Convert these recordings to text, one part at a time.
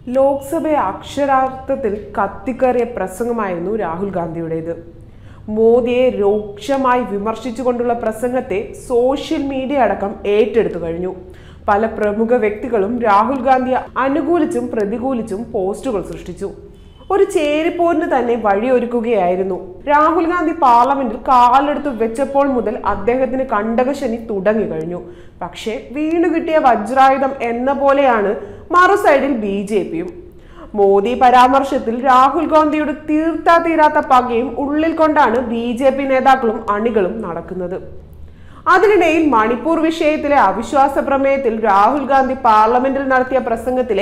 ലോക്സഭയെ അക്ഷരാർത്ഥത്തിൽ കത്തിക്കേറിയ പ്രസംഗമായിരുന്നു രാഹുൽ ഗാന്ധിയുടേത്. മോദിയെ രൂക്ഷമായി വിമർശിച്ചുകൊണ്ടുള്ള പ്രസംഗത്തെ സോഷ്യൽ മീഡിയ അടക്കം ഏറ്റെടുത്തു കഴിഞ്ഞു. പല പ്രമുഖ വ്യക്തികളും രാഹുൽ ഗാന്ധിയെ അനുകൂലിച്ചും പ്രതികൂലിച്ചും പോസ്റ്റുകൾ സൃഷ്ടിച്ചു. ഒരു ചേരിപ്പോരിന് തന്നെ വഴിയൊരുക്കുകയായിരുന്നു. രാഹുൽ ഗാന്ധി പാർലമെന്റിൽ കാലെടുത്ത് വെച്ചപ്പോൾ മുതൽ അദ്ദേഹത്തിന് കണ്ടകശനി തുടങ്ങി കഴിഞ്ഞു. പക്ഷേ വീണുകിട്ടിയ വജ്രായുധം എന്ന പോലെയാണ് മറു സൈഡിൽ BJPയും. മോദി പരാമർശത്തിൽ രാഹുൽ ഗാന്ധിയുടെ തീരാത്ത പകയും ഉള്ളിൽ കൊണ്ടാണ് BJP നേതാക്കളും അണികളും നടക്കുന്നത്. അതിനിടയിൽ മണിപ്പൂർ വിഷയത്തിലെ അവിശ്വാസ പ്രമേയത്തിൽ രാഹുൽ ഗാന്ധി പാർലമെന്റിൽ നടത്തിയ പ്രസംഗത്തിലെ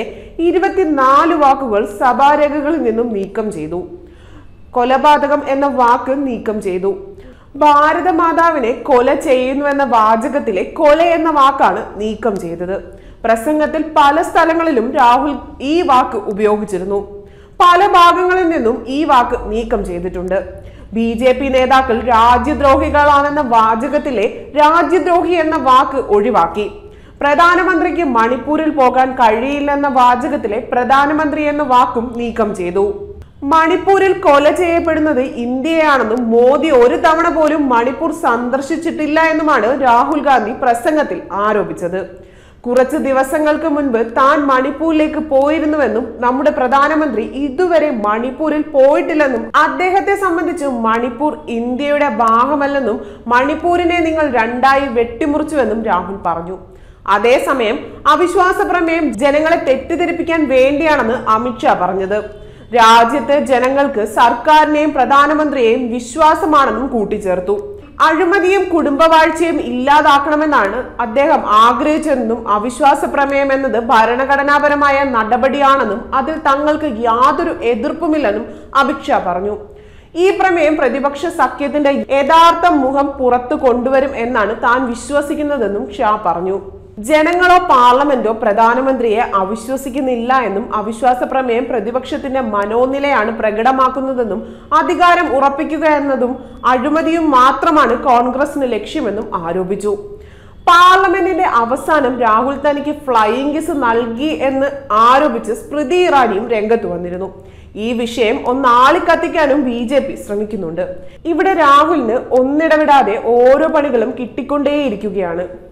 24 വാക്കുകൾ സഭാരേഖകളിൽ നിന്നും നീക്കം ചെയ്തു. കൊലപാതകം എന്ന വാക്ക് നീക്കം ചെയ്തു. ഭാരതമാതാവിനെ കൊല ചെയ്യുന്നുവെന്ന വാചകത്തിലെ കൊല എന്ന വാക്കാണ് നീക്കം ചെയ്തത്. പ്രസംഗത്തിൽ പല സ്ഥലങ്ങളിലും രാഹുൽ ഈ വാക്ക് ഉപയോഗിച്ചിരുന്നു. പല ഭാഗങ്ങളിൽ നിന്നും ഈ വാക്ക് നീക്കം ചെയ്തിട്ടുണ്ട്. BJP നേതാക്കൾ രാജ്യദ്രോഹികളാണെന്ന വാചകത്തിലെ രാജ്യദ്രോഹി എന്ന വാക്ക് ഒഴിവാക്കി. പ്രധാനമന്ത്രിക്ക് മണിപ്പൂരിൽ പോകാൻ കഴിയില്ലെന്ന വാചകത്തിലെ പ്രധാനമന്ത്രി എന്ന വാക്കും നീക്കം ചെയ്തു. മണിപ്പൂരിൽ കൊല ചെയ്യപ്പെടുന്നത് ഇന്ത്യയാണെന്നും മോദി ഒരു തവണ പോലും മണിപ്പൂർ സന്ദർശിച്ചിട്ടില്ല എന്നുമാണ് രാഹുൽ ഗാന്ധി പ്രസംഗത്തിൽ ആരോപിച്ചത്. കുറച്ച് ദിവസങ്ങൾക്ക് മുൻപ് താൻ മണിപ്പൂരിലേക്ക് പോയിരുന്നുവെന്നും നമ്മുടെ പ്രധാനമന്ത്രി ഇതുവരെ മണിപ്പൂരിൽ പോയിട്ടില്ലെന്നും അദ്ദേഹത്തെ സംബന്ധിച്ച് മണിപ്പൂർ ഇന്ത്യയുടെ ഭാഗമല്ലെന്നും മണിപ്പൂരിനെ നിങ്ങൾ രണ്ടായി വെട്ടിമുറിച്ചുവെന്നും രാഹുൽ പറഞ്ഞു. അതേസമയം അവിശ്വാസ പ്രമേയം ജനങ്ങളെ തെറ്റിദ്ധരിപ്പിക്കാൻ വേണ്ടിയാണെന്ന് അമിത്ഷാ പറഞ്ഞത്. രാജ്യത്തെ ജനങ്ങൾക്ക് സർക്കാരിനെയും പ്രധാനമന്ത്രിയെയും വിശ്വാസമാണെന്നും കൂട്ടിച്ചേർത്തു. അഴിമതിയും കുടുംബവാഴ്ചയും ഇല്ലാതാക്കണമെന്നാണ് അദ്ദേഹം ആഗ്രഹിച്ചതെന്നും അവിശ്വാസ പ്രമേയം എന്നത് ഭരണഘടനാപരമായ നടപടിയാണെന്നും അതിൽ തങ്ങൾക്ക് യാതൊരു എതിർപ്പുമില്ലെന്നും അമിത്ഷാ പറഞ്ഞു. ഈ പ്രമേയം പ്രതിപക്ഷ സഖ്യത്തിന്റെ യഥാർത്ഥ മുഖം പുറത്തു കൊണ്ടുവരും എന്നാണ് താൻ വിശ്വസിക്കുന്നതെന്നും ഷാ പറഞ്ഞു. ജനങ്ങളോ പാർലമെന്റോ പ്രധാനമന്ത്രിയെ അവിശ്വസിക്കുന്നില്ല എന്നും അവിശ്വാസ പ്രമേയം പ്രതിപക്ഷത്തിന്റെ മനോനിലയാണ് പ്രകടമാക്കുന്നതെന്നും അധികാരം ഉറപ്പിക്കുക എന്നതും അഴിമതിയും മാത്രമാണ് കോൺഗ്രസിന് ലക്ഷ്യമെന്നും ആരോപിച്ചു. പാർലമെന്റിന്റെ അവസാനം രാഹുൽ തനിക്ക് ഫ്ലൈയിങ് കിസ് നൽകി എന്ന് ആരോപിച്ച് സ്മൃതി ഇറാനിയും രംഗത്ത് വന്നിരുന്നു. ഈ വിഷയം ഒന്നാളിക്കത്തിക്കാനും BJP ശ്രമിക്കുന്നുണ്ട്. ഇവിടെ രാഹുലിന് ഒന്നിടവിടാതെ ഓരോ പണികളും കിട്ടിക്കൊണ്ടേയിരിക്കുകയാണ്.